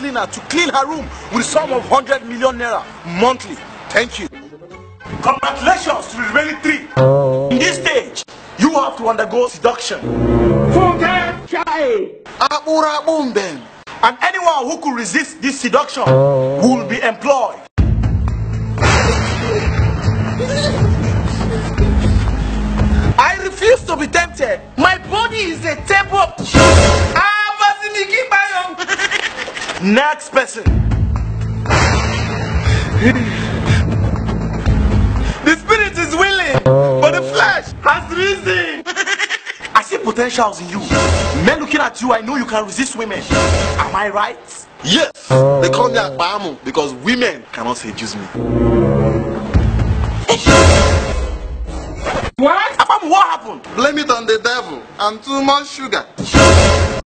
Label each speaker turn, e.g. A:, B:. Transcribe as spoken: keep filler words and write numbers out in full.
A: cleaner to clean her room with a sum of one hundred million naira monthly. Thank you. Congratulations to the remaining three. In this stage, you have to undergo seduction. And anyone who could resist this seduction will be employed. I refuse to be tempted. My body is a table. Next person. The spirit is willing, but the flesh has risen. I see potentials in you. Men looking at you, I know you can resist women. Am I right?
B: Yes. They call me Akbamu because women cannot seduce me.
A: What? Akbamu, what happened?
B: Blame it on the devil and too much sugar.